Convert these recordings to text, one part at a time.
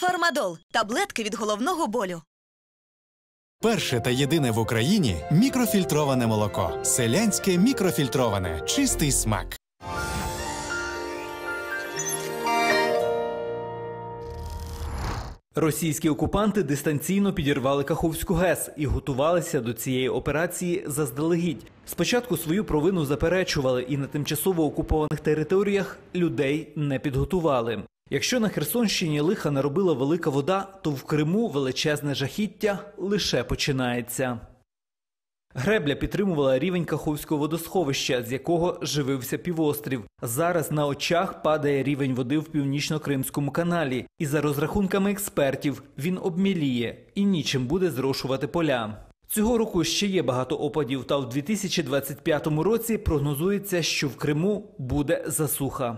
Фармадол – таблетки від головного болю. Перше та єдине в Україні мікрофільтроване молоко. Селянське мікрофільтроване. Чистий смак. Російські окупанти дистанційно підірвали Каховську ГЕС і готувалися до цієї операції заздалегідь. Спочатку свою провину заперечували і на тимчасово окупованих територіях людей не підготували. Якщо на Херсонщині лиха наробила велика вода, то в Криму величезне жахіття лише починається. Гребля підтримувала рівень Каховського водосховища, з якого живився півострів. Зараз на очах падає рівень води в Північно-Кримському каналі. І за розрахунками експертів, він обміліє і нічим буде зрошувати поля. Цього року ще є багато опадів, та в 2025 році прогнозується, що в Криму буде засуха.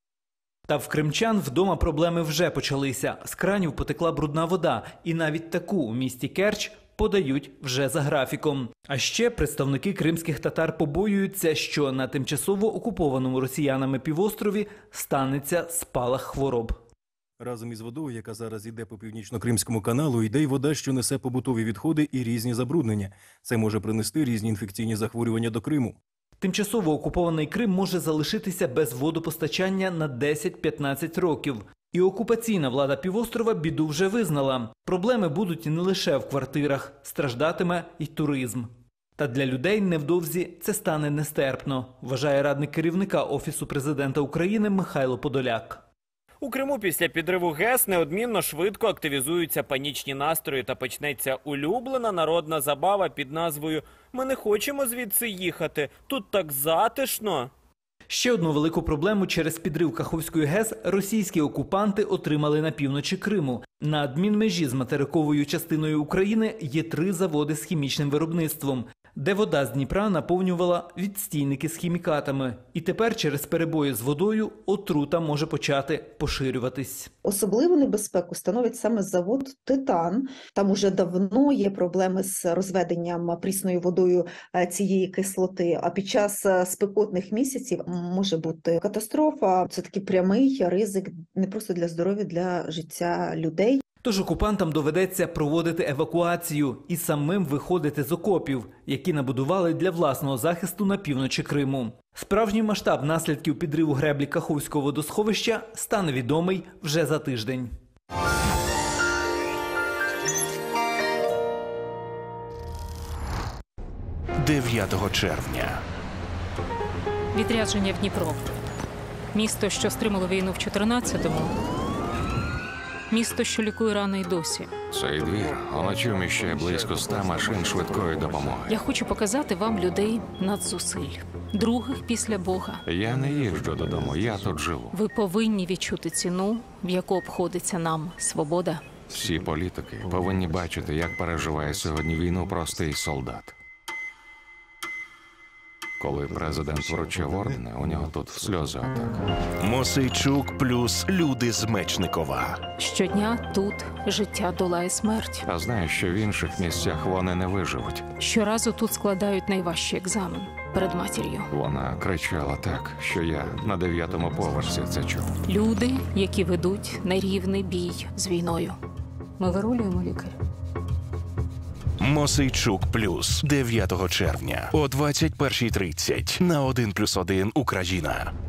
Та в кримчан вдома проблеми вже почалися. З кранів потекла брудна вода, і навіть таку у місті Керч подають вже за графіком. А ще представники кримських татар побоюються, що на тимчасово окупованому росіянами півострові станеться спалах хвороб. Разом із водою, яка зараз йде по Північно-Кримському каналу, йде й вода, що несе побутові відходи і різні забруднення. Це може принести різні інфекційні захворювання до Криму. Тимчасово окупований Крим може залишитися без водопостачання на 10-15 років. І окупаційна влада півострова біду вже визнала. Проблеми будуть не лише в квартирах, страждатиме і туризм. Та для людей невдовзі це стане нестерпно, вважає радник керівника Офісу президента України Михайло Подоляк. У Криму після підриву ГЕС неодмінно швидко активізуються панічні настрої та почнеться улюблена народна забава під назвою «Ми не хочемо звідси їхати, тут так затишно». Ще одну велику проблему через підрив Каховської ГЕС російські окупанти отримали на півночі Криму. На адмінмежі з материковою частиною України є 3 заводи з хімічним виробництвом, де вода з Дніпра наповнювала відстійники з хімікатами. І тепер через перебої з водою отрута може почати поширюватись. Особливу небезпеку становить саме завод «Титан». Там уже давно є проблеми з розведенням прісною водою цієї кислоти. А під час спекотних місяців може бути катастрофа. Це такий прямий ризик не просто для здоров'я, для життя людей. Тож окупантам доведеться проводити евакуацію і самим виходити з окопів, які набудували для власного захисту на півночі Криму. Справжній масштаб наслідків підриву греблі Каховського водосховища стане відомий вже за тиждень. «9 червня. Відрядження в Дніпро. Місто, що стримало війну в 14-му. Місто, що лікує рани й досі. Цей двір уночі вміщає близько 100 машин швидкої допомоги. Я хочу показати вам людей надзусиль. Других після Бога. Я не їжджу додому, я тут живу. Ви повинні відчути ціну, в яку обходиться нам свобода. Всі політики повинні бачити, як переживає сьогодні війну простий солдат. Коли президент вручив ордени, у нього тут сльози отак. Мосейчук плюс люди з Мечникова. Щодня тут життя долає смерть. А знаєш, що в інших місцях вони не виживуть. Щоразу тут складають найважчий екзамен перед матір'ю. Вона кричала так, що я на 9-му поверсі це чув. Люди, які ведуть нерівний бій з війною. Ми вирулюємо, лікар. Мосейчук плюс 9 червня о 21:30 на 1+1 Україна.